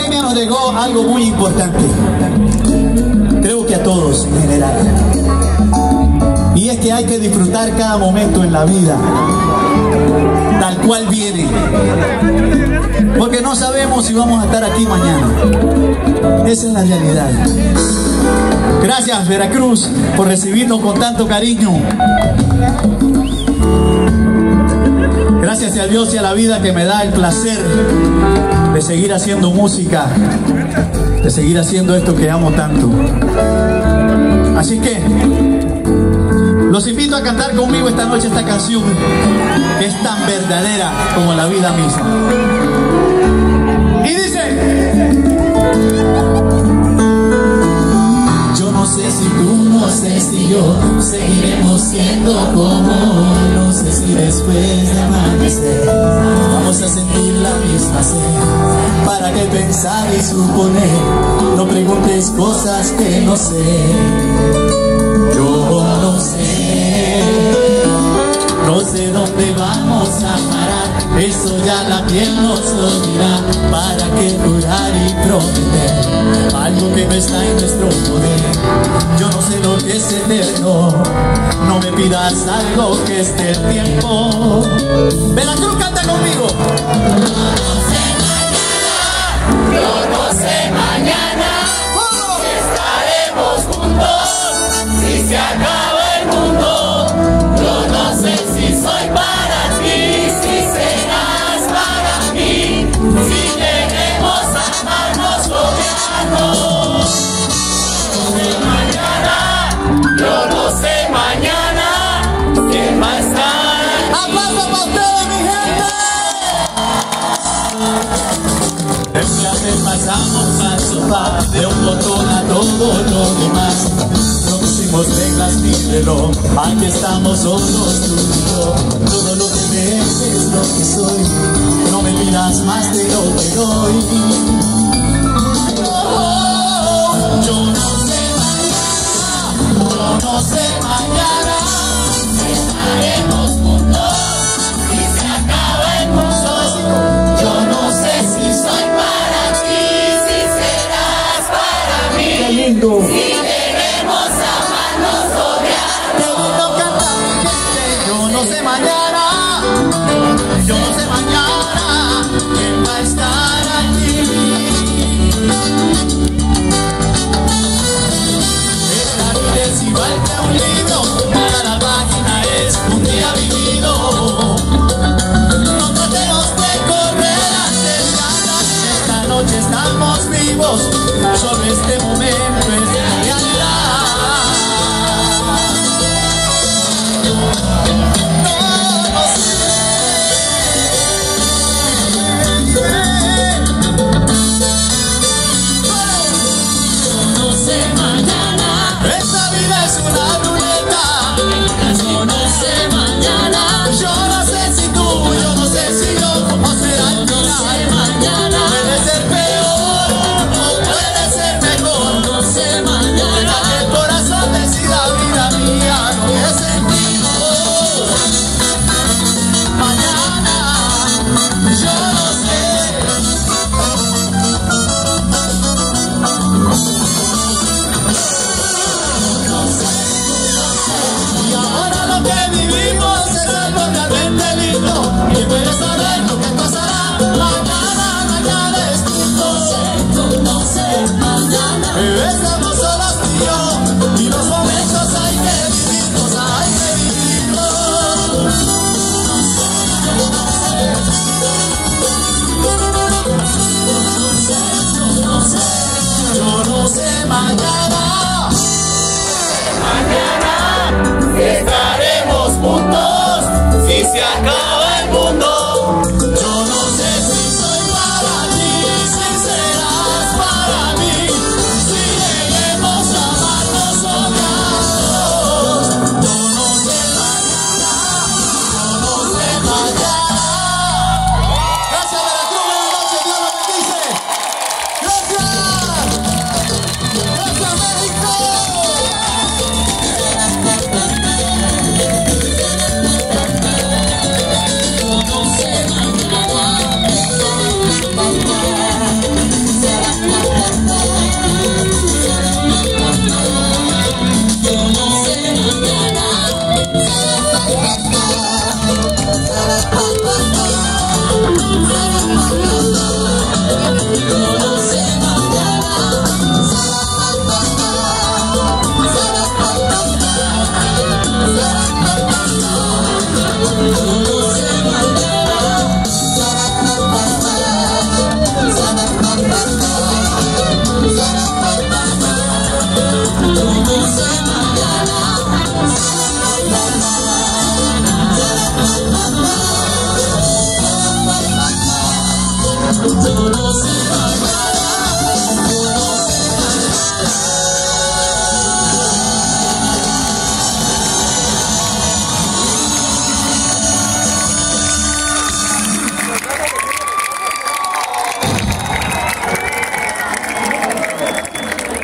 pandemia nos dejó algo muy importante, creo que a todos en general, y es que hay que disfrutar cada momento en la vida tal cual viene, porque no sabemos si vamos a estar aquí mañana. Esa es la realidad. Gracias, Veracruz, por recibirnos con tanto cariño. Gracias a Dios y a la vida que me da el placer de seguir haciendo música, de seguir haciendo esto que amo tanto. Así que los invito a cantar conmigo esta noche esta canción que es tan verdadera como la vida misma. Y dice: yo no sé si tú, no sé si yo seguiremos siendo como hoy. No sé si después de amanecer vamos a sentir la misma sed. ¿Para qué pensar y suponer? No preguntes cosas que no sé. Yo no sé, no sé dónde vamos a parar. Eso ya la piel nos lo dirá. ¿Para qué jurar y prometer algo que no está en nuestro poder? Yo no sé lo que es eterno. No me pidas algo que esté el tiempo. Veracruz, canta conmigo. Yo no sé mañana si estaremos juntos, si se acaba el mundo. Yo no sé si soy para ti, si serás para mí, si debemos amarnos o odiarnos. Yo no sé mañana quién va a estar. ¡Aplausos para ustedes, mi gente! En clase pasamos al sofá, de un botón a todo lo demás. No pusimos reglas ni reloj, aquí estamos solos tú y yo. Todo lo que ves es lo que soy, no me pidas más de lo que doy. Yo no sé mañana, yo no sé mañana Si estaremos juntos, si se acaba el mundo. Yo no sé si soy para ti, si serás para mí. ¡Qué lindo! Si debemos amarnos o odiarnos. Yo no sé mañana, yo no sé mañana quién va a estar aquí. Esta vida es igual que un libro, cada página es un día vivido. No tratemos de correr antes ganas, esta noche estamos vivos, solo este momento es la realidad. No sé mañana, Esta vida es una ruleta. yo no sé mañana, Yo no sé si tú, yo no sé si yo, o será el no sé final. mañana, Puede ser peor o puede ser mejor. no sé Deja mañana. que el corazón decida, vida mía, lo que sentimos. Mañana, yo no sé. Y ahora lo que vivimos es algo realmente lindo. Y puedes saber lo que pasará mañana, mañana es Tú no sé mañana.